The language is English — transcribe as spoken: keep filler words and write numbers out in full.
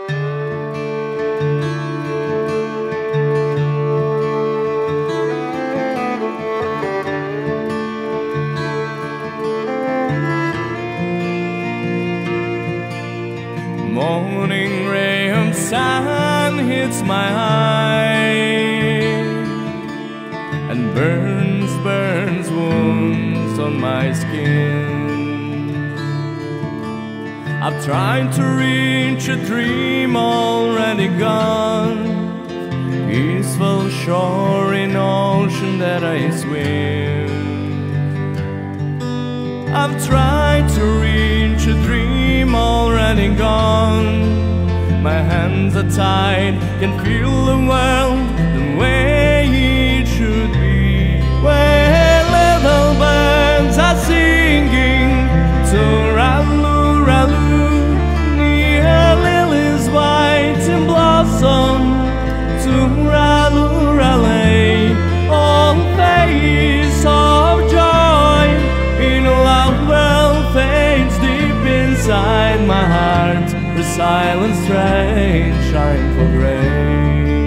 Morning ray of sun hits my eye and burns, burns wounds on my skin. I've tried to reach a dream already gone, peaceful shore in ocean that I swim. I've tried to reach a dream already gone. My hands are tied, can feel the world the way it should be, where little birds are singing tura-lura-lu, near lilies white in blossom, tura-lura-lay, all face of joy in a loud world fades deep inside my heart. The silent strain shine for grace.